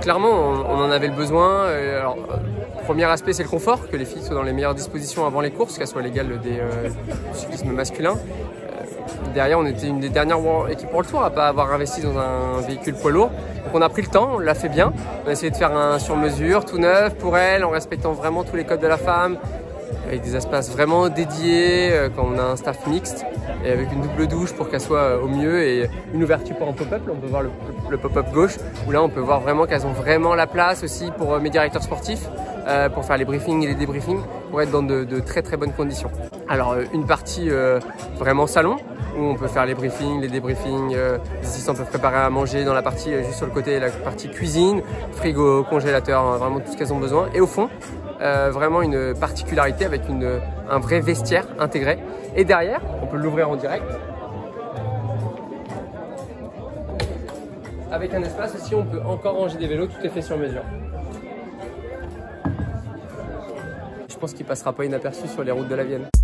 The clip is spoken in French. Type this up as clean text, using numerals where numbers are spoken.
clairement, on en avait le besoin. Alors, premier aspect, c'est le confort, que les filles soient dans les meilleures dispositions avant les courses, qu'elles soient légales du cyclisme masculin. Derrière, on était une des dernières équipes pour le Tour à pas avoir investi dans un véhicule poids lourd. Donc on a pris le temps, on l'a fait bien. On a essayé de faire un sur-mesure, tout neuf pour elle, en respectant vraiment tous les codes de la femme, avec des espaces vraiment dédiés, quand on a un staff mixte, et avec une double douche pour qu'elle soit au mieux, et une ouverture pour un pop-up. Là, on peut voir le pop-up gauche, où là on peut voir vraiment qu'elles ont vraiment la place aussi pour mes directeurs sportifs, pour faire les briefings et les débriefings, pour être dans de très très bonnes conditions. Alors une partie vraiment salon, où on peut faire les briefings, les débriefings, les assistants peuvent préparer à manger dans la partie juste sur le côté, la partie cuisine, frigo, congélateur, hein, vraiment tout ce qu'elles ont besoin. Et au fond, vraiment une particularité avec un vrai vestiaire intégré. Et derrière, on peut l'ouvrir en direct, avec un espace aussi, on peut encore ranger des vélos, tout est fait sur mesure. Je pense qu'il passera pas inaperçu sur les routes de la Vienne.